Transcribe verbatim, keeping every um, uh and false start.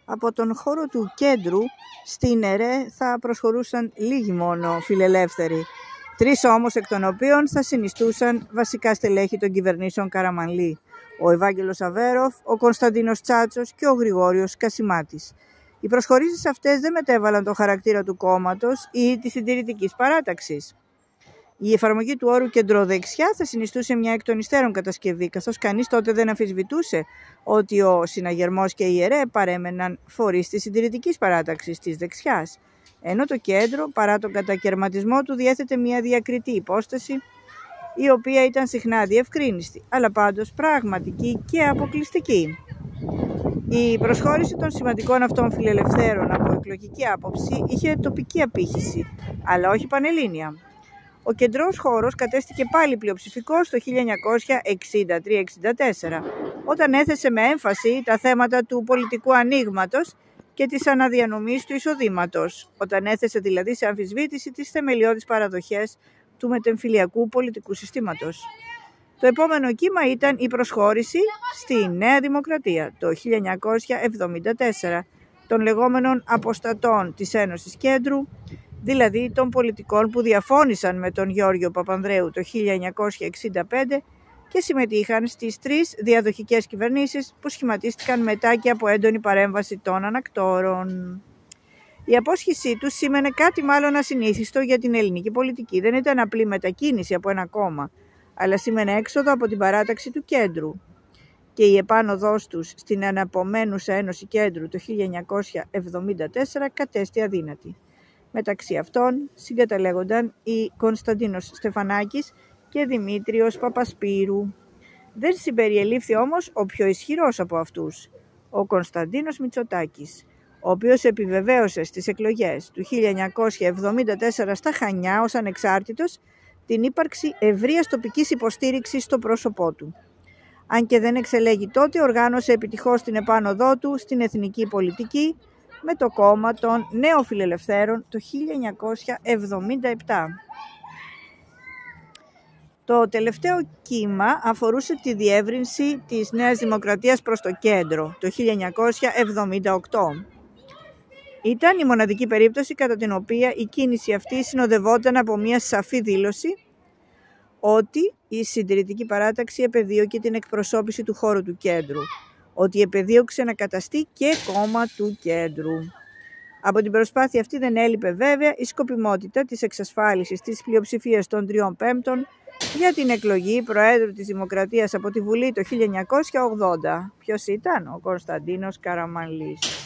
Από τον χώρο του κέντρου στην ΕΡΕ θα προσχωρούσαν λίγοι μόνο φιλελεύθεροι, τρεις όμως εκ των οποίων θα συνιστούσαν βασικά στελέχη των κυβερνήσεων Καραμανλή: ο Ευάγγελος Αβέροφ, ο Κωνσταντίνος Τσάτσος και ο Γρηγόριος Κασιμάτης. Οι προσχωρήσεις αυτές δεν μετέβαλαν το χαρακτήρα του κόμματος ή της συντηρητικής παράταξης. Η εφαρμογή του όρου κεντροδεξιά θα συνιστούσε μια εκ των υστέρων κατασκευή, καθώς κανείς τότε δεν αμφισβητούσε ότι ο συναγερμός και η ΕΡΕ παρέμεναν φορείς της συντηρητικής παράταξης της δεξιάς, ενώ το κέντρο, παρά τον κατακαιρματισμό του, διέθετε μια διακριτή υπόσταση, η οποία ήταν συχνά αδιευκρίνηστη, αλλά πάντως πραγματική και αποκλειστική. Η προσχώρηση των σημαντικών αυτών φιλελευθέρων από εκλογική άποψη είχε τοπική απήχηση, αλλά όχι πανελλήνια. Ο κεντρός χώρος κατέστηκε πάλι πλειοψηφικός το χίλια εννιακόσια εξήντα τρία εξήντα τέσσερα, όταν έθεσε με έμφαση τα θέματα του πολιτικού ανοίγματος και της αναδιανομής του εισοδήματος, όταν έθεσε δηλαδή σε αμφισβήτηση τις θεμελιώδεις παραδοχές του μετεμφυλιακού πολιτικού συστήματος. Το επόμενο κύμα ήταν η προσχώρηση στη Νέα Δημοκρατία το χίλια εννιακόσια εβδομήντα τέσσερα των λεγόμενων αποστατών της Ένωσης Κέντρου, δηλαδή των πολιτικών που διαφώνησαν με τον Γιώργιο Παπανδρέου το χίλια εννιακόσια εξήντα πέντε και συμμετείχαν στις τρεις διαδοχικές κυβερνήσεις που σχηματίστηκαν μετά και από έντονη παρέμβαση των ανακτόρων. Η απόσχησή τους σήμαινε κάτι μάλλον ασυνήθιστο για την ελληνική πολιτική. Δεν ήταν απλή μετακίνηση από ένα κόμμα, αλλά σήμαινε έξοδο από την παράταξη του κέντρου. Και η επάνωδός τους στην αναπομένουσα Ένωση Κέντρου το χίλια εννιακόσια εβδομήντα τέσσερα κατέστη αδύνατη. Μεταξύ αυτών συγκαταλέγονταν οι Κωνσταντίνος Στεφανάκης και Δημήτριος Παπασπύρου. Δεν συμπεριελήφθη όμως ο πιο ισχυρός από αυτούς, ο Κωνσταντίνος Μητσοτάκης, ο οποίος επιβεβαίωσε στις εκλογές του χίλια εννιακόσια εβδομήντα τέσσερα στα Χανιά ως ανεξάρτητος την ύπαρξη ευρείας τοπικής υποστήριξης στο πρόσωπό του. Αν και δεν εξελέγει τότε, οργάνωσε επιτυχώς την επάνωδό του στην εθνική πολιτική με το κόμμα των Νεοφιλελευθέρων το χίλια εννιακόσια εβδομήντα επτά. Το τελευταίο κύμα αφορούσε τη διεύρυνση της Νέας Δημοκρατίας προς το κέντρο το χίλια εννιακόσια εβδομήντα οκτώ. Ήταν η μοναδική περίπτωση κατά την οποία η κίνηση αυτή συνοδευόταν από μια σαφή δήλωση ότι η συντηρητική παράταξη επεδίωκε την εκπροσώπηση του χώρου του κέντρου, ότι επεδίωξε να καταστεί και κόμμα του κέντρου. Από την προσπάθεια αυτή δεν έλειπε βέβαια η σκοπιμότητα της εξασφάλισης της πλειοψηφίας των τριών πέμπτων για την εκλογή Προέδρου της Δημοκρατίας από τη Βουλή το χίλια εννιακόσια ογδόντα. Ποιος ήταν? Ο Κωνσταντίνος Καραμανλής.